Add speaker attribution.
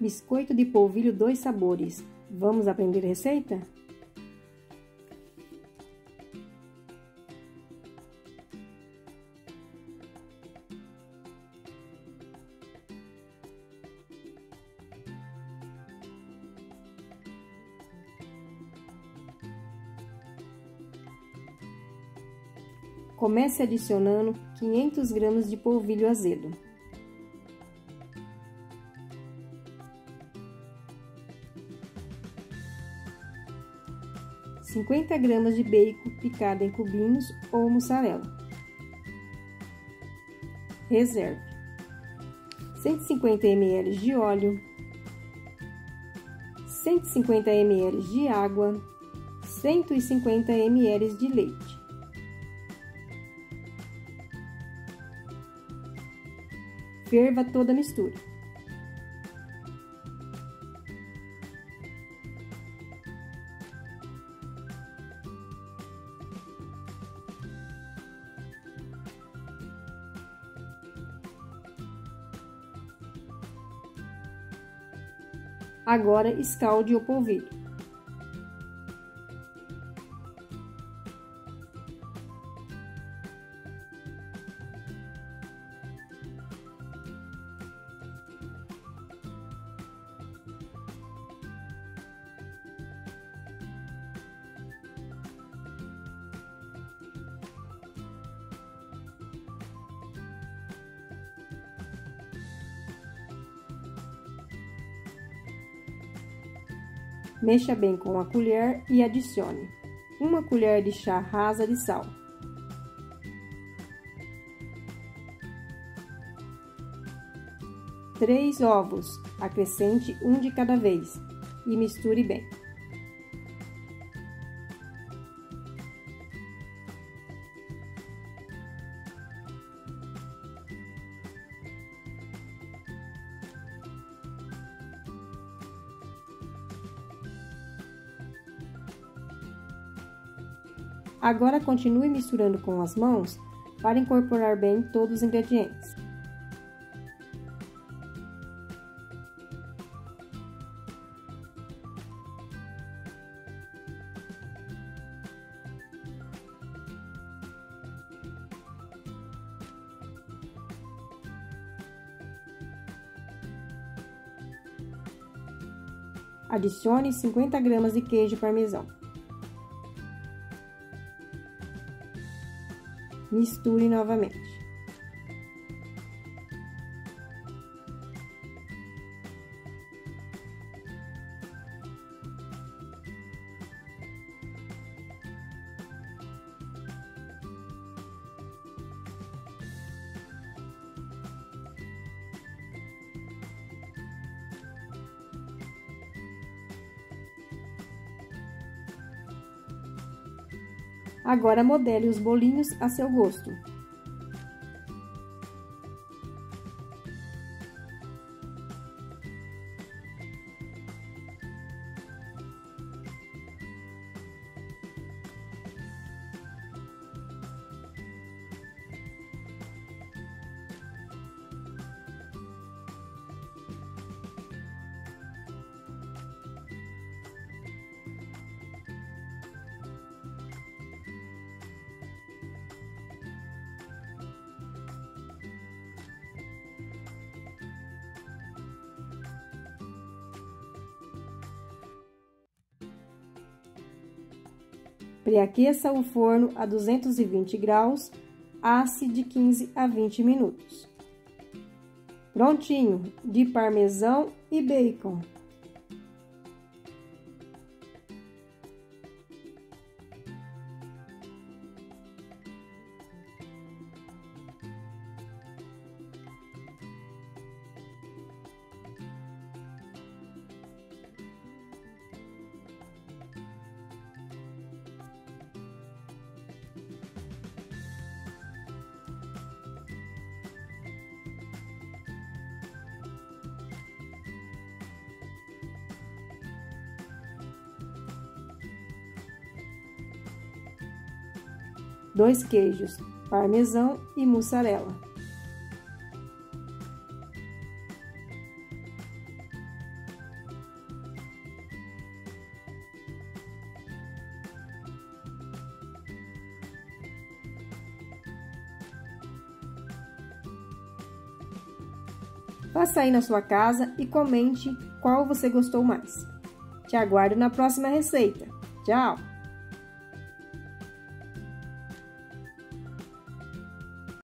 Speaker 1: Biscoito de polvilho 2 sabores. Vamos aprender a receita? Comece adicionando 500 gramas de polvilho azedo. (50 gramas de bacon picado em cubinhos ou mussarela). Reserve. 150 ml de óleo, 150 ml de água, 150 ml de leite. Ferva toda a mistura. Agora, escalde o polvilho. Mexa bem com a colher e adicione 1 colher de chá rasa de sal, 3 ovos, acrescente 1 de cada vez e misture bem. Agora, continue misturando com as mãos para incorporar bem todos os ingredientes. Adicione 50 gramas de queijo parmesão. Misture novamente. Agora, modele os bolinhos a seu gosto. Preaqueça o forno a 220 graus, asse de 15 a 20 minutos. Prontinho, de parmesão e bacon. Dois queijos, parmesão e mussarela. Faça aí na sua casa e comente qual você gostou mais. Te aguardo na próxima receita. Tchau!